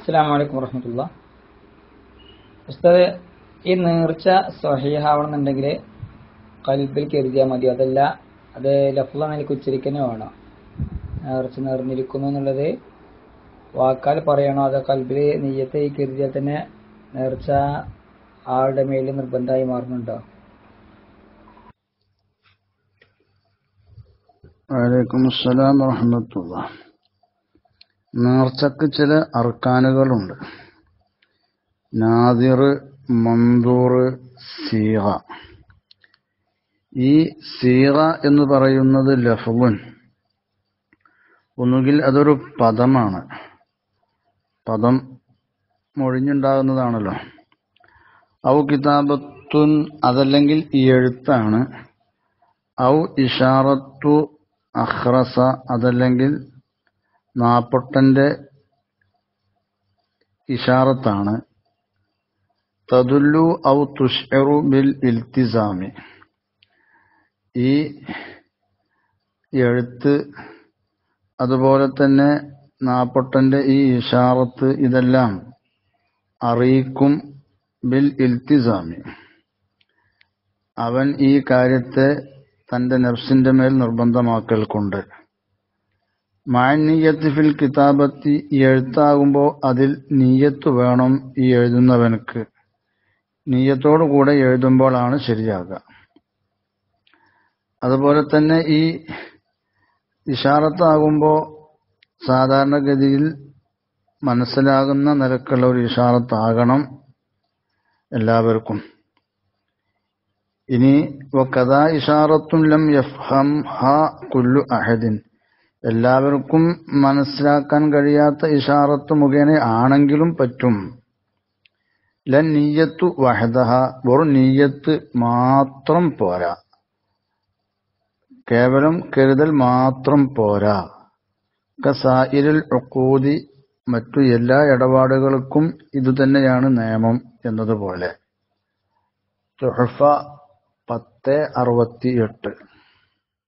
അസ്സലാമു അലൈക്കും വറഹ്മത്തുള്ളാഹി. ഉസ്താദ്, ഈ നേർച്ച സ്വഹീഹാവണമെന്നുണ്ടെങ്കിൽ ഖൽബിൽ കരുതിയാൽ മതി, അതല്ല അത് ലഫ്ള നിലയ്ക്ക് ഉച്ചരിക്കന്നെ വേണോ? നേർച്ച നേർന്നിരിക്കുന്നു എന്നുള്ളത് വാക്കാൽ പറയണോ, അതോ ഖൽബിൽ നിയ്യത്ത് കരുതിയാൽ തന്നെ നേർച്ച ആളുടെ മേലിൽ നിർബന്ധമായി മാറുന്നുണ്ടോ? വലൈക്കും അസ്സലാം വറഹ്മത്തുള്ളാഹി. നേർച്ചക്ക് ചില അർക്കാനുകളുണ്ട്. നാദിർ, മൻദൂർ, സീഗ. ഈ സീഗ എന്ന് പറയുന്നത് ലഫ്ളുൻ, ഒന്നുകിൽ അതൊരു പദമാണ്, പദം മൊഴിഞ്ഞുണ്ടാകുന്നതാണല്ലോ. ഔ കിതാബത്തുൻ, അതല്ലെങ്കിൽ ഈ എഴുത്താണ്. ഔ ഇഷാറത്തു അഖ്റസ, അതല്ലെങ്കിൽ നാപ്പൊട്ടന്റെ ഇഷാറത്താണ്. തദുല്ലു ഔ തുഷ്ഇറു ബിൽ ഇൽത്തിസാമി, ഈ എഴുത്ത് അതുപോലെ തന്നെ നാപ്പൊട്ടന്റെ ഈ ഇഷാറത്ത് ഇതെല്ലാം അറിയിക്കും ബിൽ ഇൽത്തിസാമി, അവൻ ഈ കാര്യത്തെ തന്റെ നഫ്സിന്റെ മേൽ നിർബന്ധമാക്കൽ കൊണ്ട്. മഅനിയ്യത്തി ഫിൽ കിതാബത്തി, ഈ എഴുത്താകുമ്പോൾ അതിൽ നിയ്യത്ത് വേണം ഈ എഴുതുന്നവനക്ക്. നിയ്യത്തോടു കൂടെ എഴുതുമ്പോഴാണ് ശരിയാകുക. അതുപോലെ തന്നെ ഈ ഇഷാറത്താകുമ്പോൾ സാധാരണഗതിയിൽ മനസ്സിലാകുന്ന നിലക്കുള്ള ഒരു ഇഷാറത്താകണം എല്ലാവർക്കും. ഇനി വകദാ ഇഷാറത്തുൻ ലം യഫ്ഹംഹാ കുല്ലു അഹദിൻ, എല്ലാവർക്കും മനസ്സിലാക്കാൻ കഴിയാത്ത ഇഷാറത്ത് മുഖേന ആണെങ്കിലും പറ്റും. ലൻ നിയ്യത്തു വഹദഹ, വെറും നിയ്യത്ത് മാത്രം പോരാ, കേവലം കരുതൽ മാത്രം പോരാ. കസായിരിൽ ഉഖൂദി, മറ്റു എല്ലാ ഇടപാടുകൾക്കും ഇതുതന്നെയാണ് നിയമം എന്നതുപോലെ. തുഹഫ 1068.